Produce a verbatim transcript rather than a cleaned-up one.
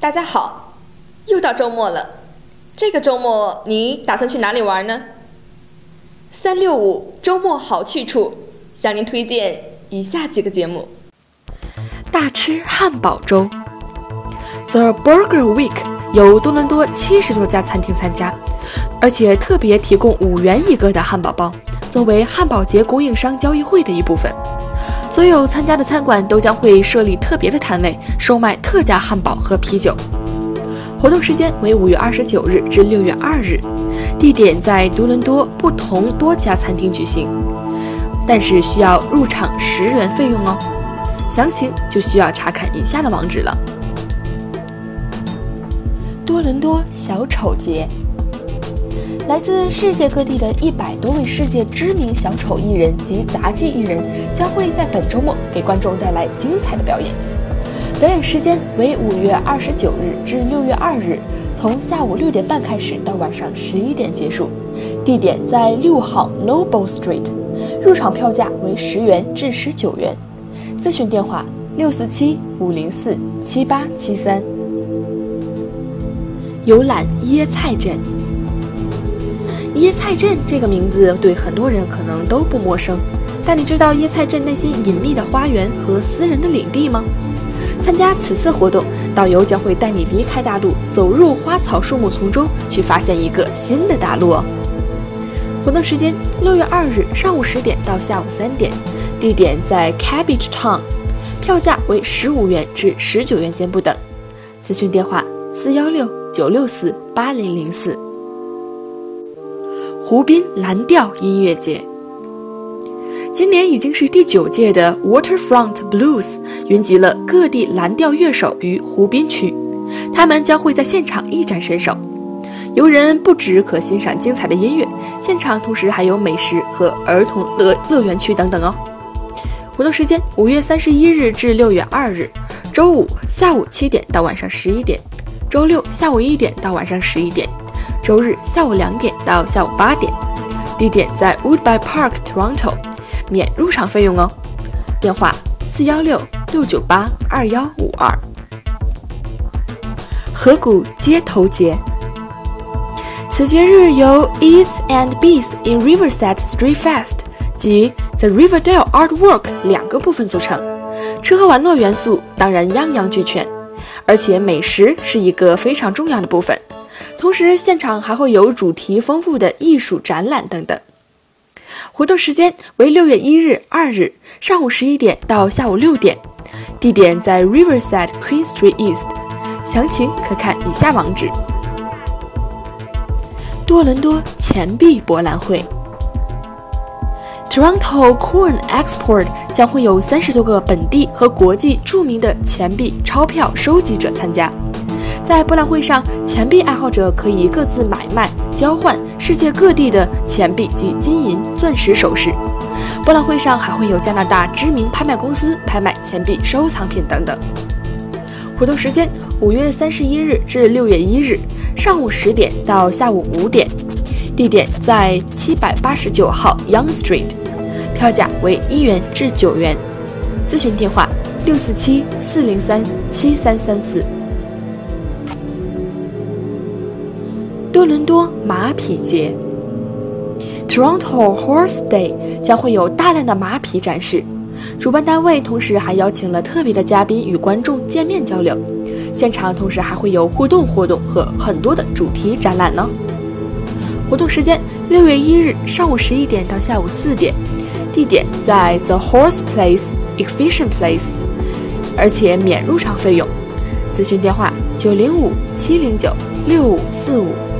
大家好，又到周末了。这个周末你打算去哪里玩呢？三六五周末好去处，向您推荐以下几个节目。 大吃汉堡周 The Burger Week 有多伦多七十多家餐厅参加，而且特别提供五元一个的汉堡包，作为汉堡节供应商交易会的一部分。所有参加的餐馆都将会设立特别的摊位，售卖特价汉堡和啤酒。活动时间为五月二十九日至六月二日，地点在多伦多不同多家餐厅举行，但是需要入场十元费用哦。详情就需要查看以下的网址了。多伦多小丑节，来自世界各地的一百多位世界知名小丑艺人及杂技艺人将会在本周末给观众带来精彩的表演。表演时间为五月二十九日至六月二日，从下午六点半开始到晚上十一点结束。地点在六号 Noble Street， 入场票价为十元至十九元。咨询电话六四七五零四七八七三。游览椰菜镇。椰菜镇这个名字对很多人可能都不陌生，但你知道椰菜镇那些隐秘的花园和私人的领地吗？参加此次活动，导游将会带你离开大陆，走入花草树木丛中，去发现一个新的大陆哦。活动时间六月二日上午十点到下午三点，地点在 Cabbage Town， 票价为十五元至十九元间不等。咨询电话四一六九六四八零零四。湖滨蓝调音乐节，今年已经是第九届的 Waterfront Blues 云集了各地蓝调乐手于湖滨区，他们将会在现场一展身手。游人不只可欣赏精彩的音乐，现场同时还有美食和儿童乐乐园区等等哦。活动时间五月三十一日至六月二日，周五下午七点到晚上十一点，周六下午一点到晚上十一点，周日下午两点到下午八点。地点在 Woodbine Park Toronto， 免入场费用哦。电话四一六六九八二一五二。河谷街头节，此节日由 Eats and Beats in Riverside Street Fest 及 The Riverdale Artwork 两个部分组成，吃喝玩乐元素当然样样俱全，而且美食是一个非常重要的部分。同时现场还会有主题丰富的艺术展览等等。活动时间为六月一日、二日上午十一点到下午六点，地点在 Riverside Queen Street East， 详情可看以下网址。多伦多钱币博览会 Toronto Coin Export 将会有三十多个本地和国际著名的钱币钞票收集者参加。在博览会上，钱币爱好者可以各自买卖、交换世界各地的钱币及金银、钻石首饰。博览会上还会有加拿大知名拍卖公司拍卖钱币收藏品等等。活动时间五月三十一日至六月一日，上午十点到下午五点，地点在七百八十九号 Young Street， 票价为一元至九元。咨询电话六四七四零三七三三四。多伦多马匹节 Toronto Horse Day 将会有大量的马匹展示，主办单位同时还邀请了特别的嘉宾与观众见面交流，现场同时还会有互动活动和很多的主题展览呢。活动时间六月一日上午十一点到下午四点，地点在 The Horse Place Exhibition Place， 而且免入场费用。咨询电话九零五七零九六五四五。